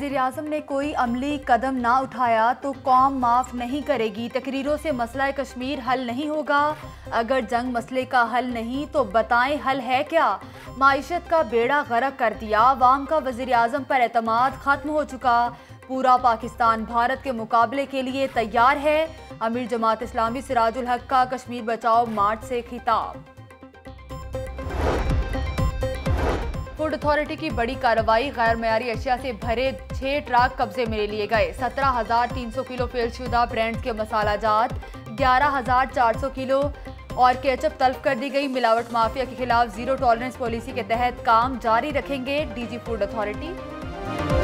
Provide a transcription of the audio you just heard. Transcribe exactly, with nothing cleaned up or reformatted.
वज़ीर आज़म ने कोई अमली कदम ना उठाया तो कौम माफ़ नहीं करेगी। तकरीरों से मसला कश्मीर हल नहीं होगा। अगर जंग मसले का हल नहीं तो बताएं हल है क्या। माइशत का बेड़ा गर्क कर दिया। आवाम का वज़ीर आज़म पर एतमाद ख़त्म हो चुका। पूरा पाकिस्तान भारत के मुकाबले के लिए तैयार है। अमीर जमात इस्लामी सिराजुल हक का कश्मीर बचाओ मार्च से खिताब। फूड अथॉरिटी की बड़ी कार्रवाई। गैर मयारी अशिया से भरे छह ट्रक कब्जे में ले लिए गए। सत्रह हजार तीन सौ किलो फेलशुदा ब्रांड्स के मसाला जात, ग्यारह हजार चार सौ किलो और केचप तलब कर दी गई। मिलावट माफिया के खिलाफ जीरो टॉलरेंस पॉलिसी के तहत काम जारी रखेंगे डीजी फूड अथॉरिटी।